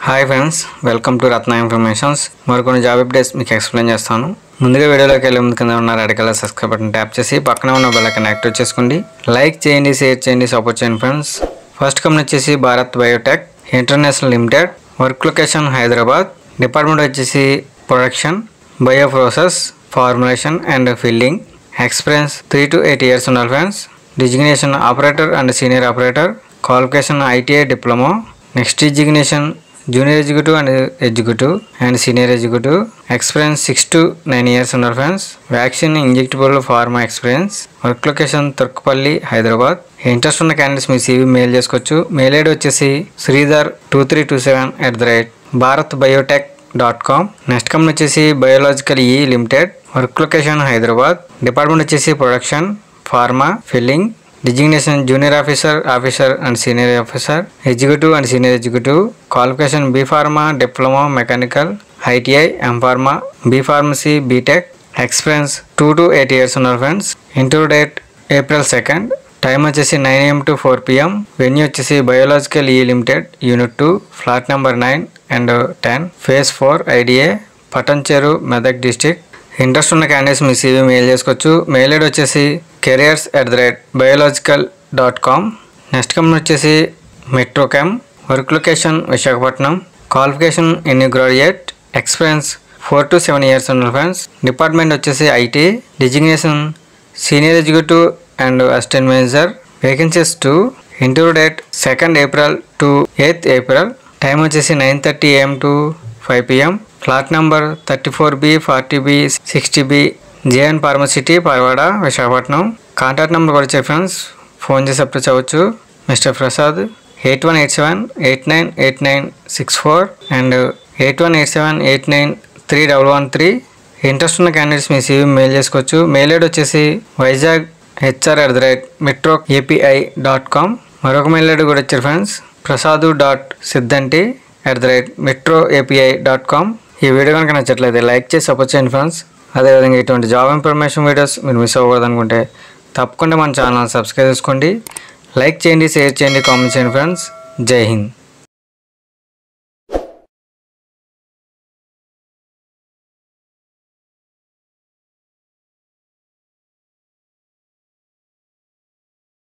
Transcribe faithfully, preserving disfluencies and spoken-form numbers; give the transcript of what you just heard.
Hi friends, welcome to Ratna informations. మరికొన్ని job updates మీకు explain చేస్తాను. ముందుగా వీడియోలోకి వెళ్ళే ముందు కింద ఉన్న red colour subscribe button tap చేసి పక్కన ఉన్న బెల్ ఐకాన్ యాక్టివేట్ చేసుకోండి. లైక్ చేయండి, షేర్ చేయండి, సపోర్ట్ చేయండి ఫ్రెండ్స్. ఫస్ట్ కంపెనీ వచ్చేసి Bharat biotech international limited. Work location Hyderabad. Department వచ్చేసి production, bio process, formulation and filling. Experience three to eight years ఉండాలి friends. Designation operator and senior operator. Qualification ITI diploma. Next designation junior executive and executive and senior executive. Experience six to nine years ఉన్నారు friends. Vaccine, injectable, pharma experience. Work location Turkapalli, Hyderabad. Interest ఉన్న candidates మీ CV mail చేసుకోవచ్చు. Mail ID వచ్చేసి Sridhar two three two seven at the rate Bharat biotech dot com. Next company వచ్చేసి biological E limited. Work location Hyderabad. Department వచ్చేసి production, pharma, filling. Designation junior officer, officer and senior officer, executive and senior executive. Qualification B pharma, diploma, mechanical, ITI, M pharma, B pharmacy, BTech. Experience two to eight years ఉన్నారు friends. Interview date April second. Time వచ్చేసి nine AM to four PM. Venue వచ్చేసి biological E limited, unit two, flat number nine and ten, phase four, IDA, Patancheru, Medak district. Interest ఉన్న candidates మీ CV mail చేసుకోవచ్చు. Mail ID వచ్చేసి careers at the rate biological dot com. Next company వచ్చేసి Metrochem. Work location Visakhapatnam. Qualification any graduate. Experience four to seven years ఉన్నారు friends. Department వచ్చేసి IT. Designation senior executive and assistant manager. Vacancies two. Interview date second April to eighth April. Time వచ్చేసి nine thirty AM to five PM. Flat number thirty four B, forty B, sixty B, JN pharma city, Parwada, Visakhapatnam. Contact number కూడా వచ్చే friends, phone చేసి approach అవ్వచ్చు. Mister Prasad eight one eight seven eight nine eight nine six four and eight one eight seven eight nine three double one three. Interest ఉన్న candidates మీ CV mail చేసుకోవచ్చు. Mail ID వచ్చేసి Vizag HR at the rate metro API dot com. మరొక mail ID కూడా వచ్చారు friends, Prasad dot Siddhanti at the rate metro API dot com. ఈ video కనుక నచ్చట్లయితే లైక్ చేసి సపోర్ట్ చేయండి ఫ్రెండ్స్. అదేవిధంగా ఇటువంటి జాబ్ ఇన్ఫర్మేషన్ వీడియోస్ మీరు మిస్ అవ్వకూడదు అనుకుంటే తప్పకుండా మన ఛానల్ సబ్స్క్రైబ్ చేసుకోండి. లైక్ చేయండి, షేర్ చేయండి, కామెంట్ చేయండి ఫ్రెండ్స్. జై హింద్.